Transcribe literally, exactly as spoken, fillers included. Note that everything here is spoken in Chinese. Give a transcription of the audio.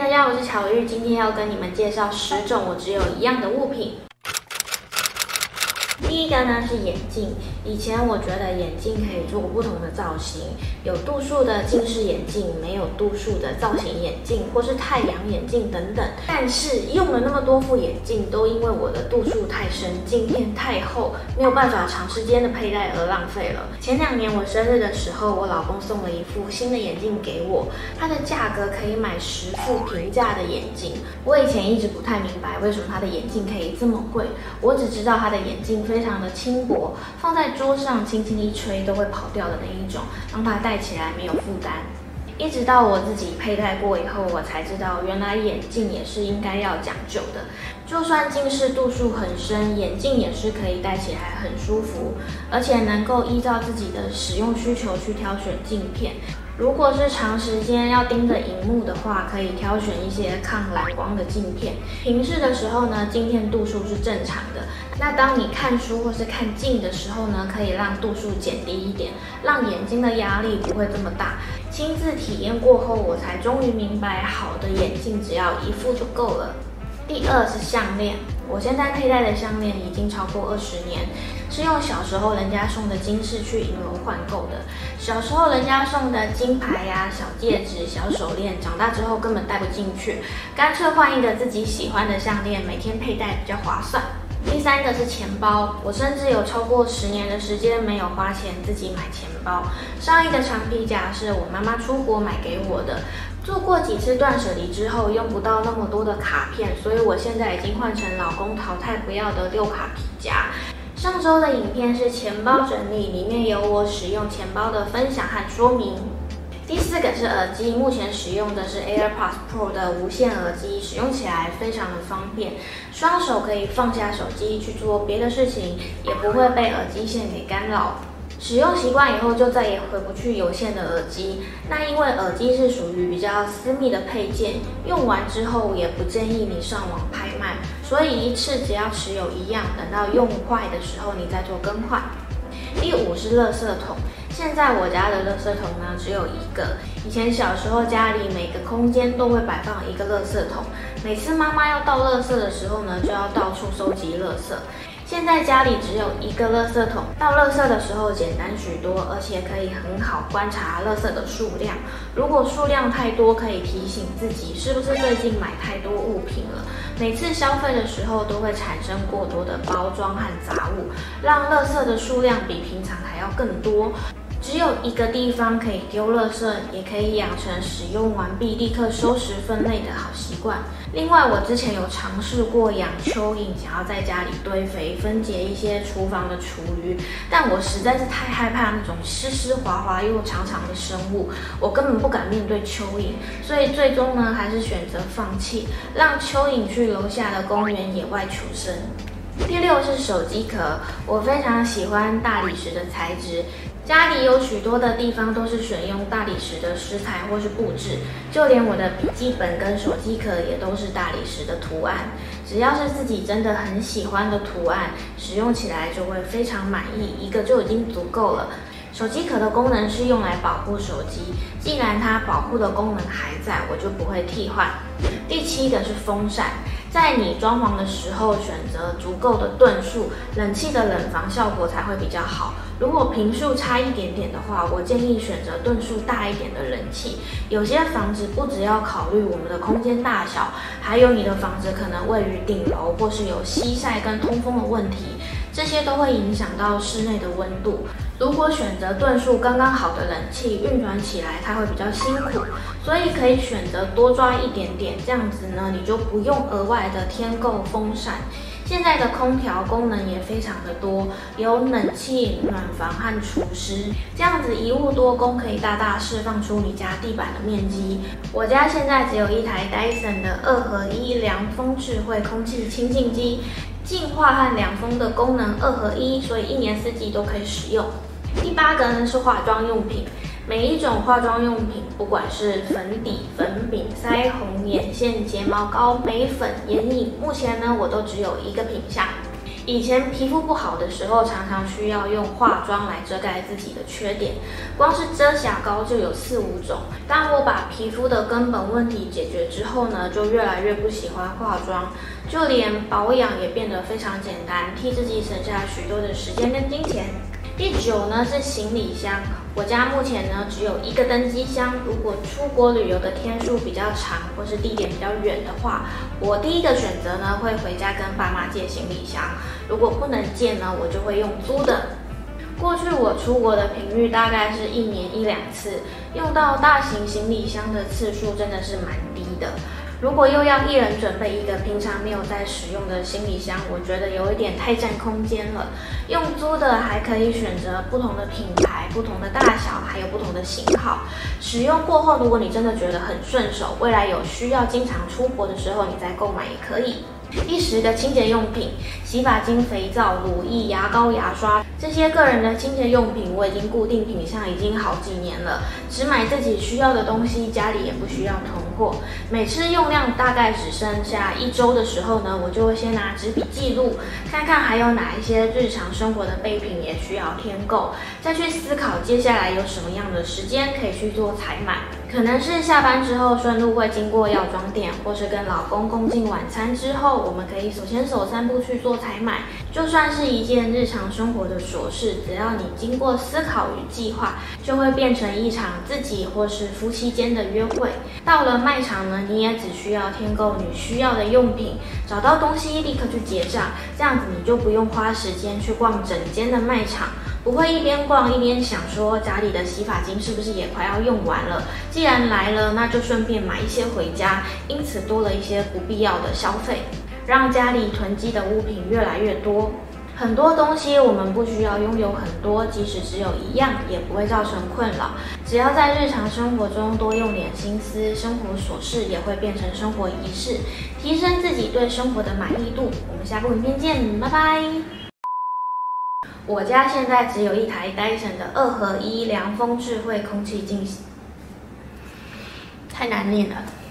大家好，我是巧玉，今天要跟你们介绍十种我只有一样的物品。第一个呢是眼镜，以前我觉得眼镜可以做不同的造型，有度数的近视眼镜，没有度数的造型眼镜，或是太阳眼镜等等。但是用了那么多副眼镜，都因为我的度数太深，镜片太厚，没有办法长时间的佩戴而浪费了。前两年我生日的时候，我老公送了一副新的眼镜给我，它的价格可以买十副平价的眼镜。我以前一直不太明白为什么他的眼镜可以这么贵，我只知道他的眼镜非常的轻薄，放在桌上轻轻一吹都会跑掉的那一种，让它戴起来没有负担。一直到我自己佩戴过以后，我才知道原来眼镜也是应该要讲究的。就算近视度数很深，眼镜也是可以戴起来很舒服，而且能够依照自己的使用需求去挑选镜片。如果是长时间要盯着荧幕的话，可以挑选一些抗蓝光的镜片。平视的时候呢，镜片度数是正常的。那当你看书或是看镜的时候呢，可以让度数减低一点，让眼睛的压力不会这么大。亲自体验过后，我才终于明白，好的眼镜只要一副就够了。第二是项链，我现在佩戴的项链已经超过二十年，是用小时候人家送的金饰去银楼换购的。小时候人家送的金牌呀、小戒指、小手链，长大之后根本戴不进去，干脆换一个自己喜欢的项链，每天佩戴比较划算。第三个是钱包，我甚至有超过十年的时间没有花钱自己买钱包。上一个长皮夹是我妈妈出国买给我的，做过几次断舍离之后，用不到那么多的卡片，所以我现在已经换成老公淘汰不要的六卡皮夹。上周的影片是钱包整理，里面有我使用钱包的分享和说明。第四个是耳机，目前使用的是 AirPods Pro 的无线耳机，使用起来非常的方便，双手可以放下手机去做别的事情，也不会被耳机线给干扰。使用习惯以后就再也回不去有线的耳机，那因为耳机是属于比较私密的配件，用完之后也不建议你上网拍卖，所以一次只要持有一样，等到用坏的时候你再做更换。第五是垃圾桶，现在我家的垃圾桶呢只有一个，以前小时候家里每个空间都会摆放一个垃圾桶，每次妈妈要倒垃圾的时候呢，就要到处收集垃圾。现在家里只有一个垃圾桶，倒垃圾的时候简单许多，而且可以很好观察垃圾的数量。如果数量太多，可以提醒自己是不是最近买太多物品了。每次消费的时候都会产生过多的包装和杂物，让垃圾的数量比平常还要更多。只有一个地方可以丢垃圾，也可以养成使用完毕立刻收拾分类的好习惯。另外，我之前有尝试过养蚯蚓，想要在家里堆肥，分解一些厨房的厨余，但我实在是太害怕那种湿湿滑滑又长长的生物，我根本不敢面对蚯蚓，所以最终呢，还是选择放弃，让蚯蚓去楼下的公园野外求生。第六是手机壳，我非常喜欢大理石的材质。家里有许多的地方都是选用大理石的石材或是布置，就连我的笔记本跟手机壳也都是大理石的图案。只要是自己真的很喜欢的图案，使用起来就会非常满意，一个就已经足够了。手机壳的功能是用来保护手机，既然它保护的功能还在，我就不会替换。第七个是风扇，在你装潢的时候选择足够的吨数，冷气的冷房效果才会比较好。如果坪数差一点点的话，我建议选择吨数大一点的冷气。有些房子不只要考虑我们的空间大小，还有你的房子可能位于顶楼，或是有西晒跟通风的问题，这些都会影响到室内的温度。如果选择吨数刚刚好的冷气，运转起来它会比较辛苦，所以可以选择多抓一点点，这样子呢，你就不用额外的添购风扇。现在的空调功能也非常的多，有冷气、暖房和除湿，这样子一物多功，可以大大释放出你家地板的面积。我家现在只有一台 Dyson 的二合一凉风智慧空气清净机，净化和凉风的功能二合一，所以一年四季都可以使用。第八个呢是化妆用品，每一种化妆用品，不管是粉底、粉饼、腮红、眼线、睫毛膏、眉粉、眼影，目前呢我都只有一个品项。 以前皮肤不好的时候，常常需要用化妆来遮盖自己的缺点，光是遮瑕膏就有四五种。当我把皮肤的根本问题解决之后呢，就越来越不喜欢化妆，就连保养也变得非常简单，替自己省下许多的时间跟金钱。第九呢是行李箱，我家目前呢只有一个登机箱。如果出国旅游的天数比较长，或是地点比较远的话，我第一个选择呢会回家跟爸妈借行李箱。如果不能借呢，我就会用租的。过去我出国的频率大概是一年一两次，用到大型行李箱的次数真的是蛮低的。如果又要一人准备一个平常没有在使用的行李箱，我觉得有一点太占空间了。用租的还可以选择不同的品牌、不同的大小，还有不同的型号。使用过后，如果你真的觉得很顺手，未来有需要经常出国的时候，你再购买也可以。第十个清洁用品，洗发精、肥皂、乳液、牙膏、牙刷，这些个人的清洁用品我已经固定品项已经好几年了，只买自己需要的东西，家里也不需要囤货。每次用量大概只剩下一周的时候呢，我就会先拿纸笔记录，看看还有哪一些日常生活的备品也需要添购，再去思考接下来有什么样的时间可以去做采买。可能是下班之后顺路会经过药妆店，或是跟老公共进晚餐之后，我们可以手牵手散步去做采买。就算是一件日常生活的琐事，只要你经过思考与计划，就会变成一场自己或是夫妻间的约会。到了卖场呢，你也只需要添购你需要的用品，找到东西立刻去结账，这样子你就不用花时间去逛整间的卖场。不会一边逛一边想说家里的洗发精是不是也快要用完了，既然来了，那就顺便买一些回家，因此多了一些不必要的消费，让家里囤积的物品越来越多。很多东西我们不需要拥有很多，即使只有一样也不会造成困扰。只要在日常生活中多用点心思，生活琐事也会变成生活仪式，提升自己对生活的满意度。我们下部影片见，拜拜。我家现在只有一台Dyson的二合一凉风智慧空气净洗，太难念了。